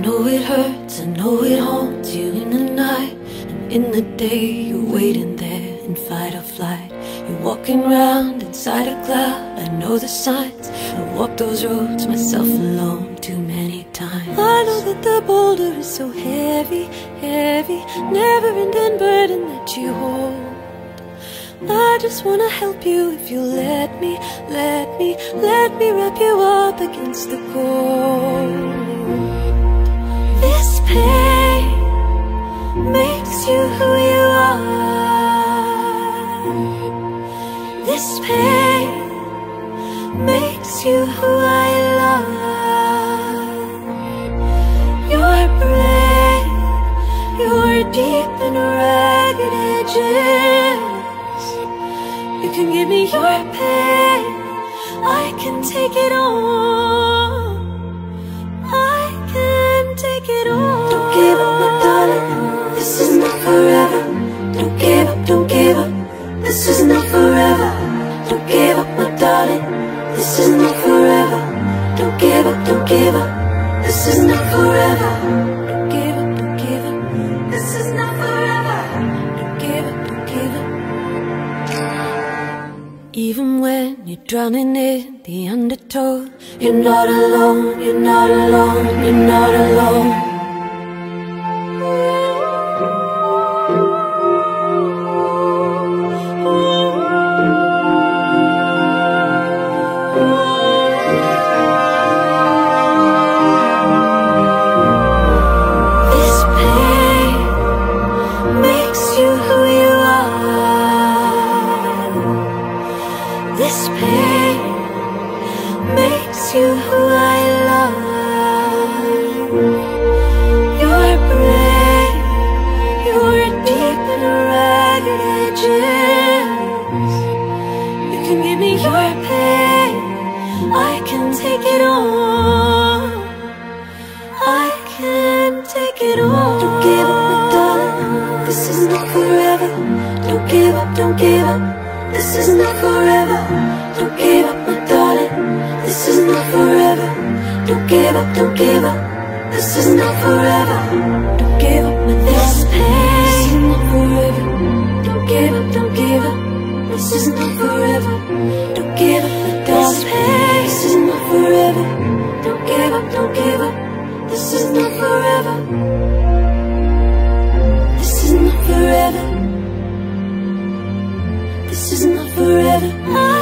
know it hurts, I know it haunts you in the night. And in the day you're waiting there in fight or flight. You're walking around inside a cloud, I know the signs. I've walked those roads myself alone too many times. I know that the boulder is so heavy, heavy, never-ending burden that you hold. I just wanna help you if you let me wrap you up against the cold. This pain makes you who you are. This pain makes you who I love. You're brave, you're deep and ragged edges. You can give me your pain, I can take it on. I can take it on. Don't give up, my darling, this is not forever. Don't give up, don't give up, this is not forever. Don't give up, my darling, this is not forever. Don't give up, don't give up, this is not forever. Don't give up, don't give up, this is not forever. Don't give up, don't give up. Even when you're drowning in the undertow, you're not alone, you're not alone, you're not alone. This pain makes you who you are. This pain makes you who I love. You're brave, you're deep in ragged edges. You can give me your pain, I can take it on. I can take it on. Don't give up, my darling, this is not forever. Don't give up, don't give up, this is not forever. Don't give up, my darling, this is not forever. Don't give up, don't give up, this is not forever. Don't give up, my this pain, this is not forever. Don't give up, don't give up, this is not forever. Don't give up, my this pain, this is not forever. Don't give up, don't give up, this is not forever. This is not forever. This is not forever.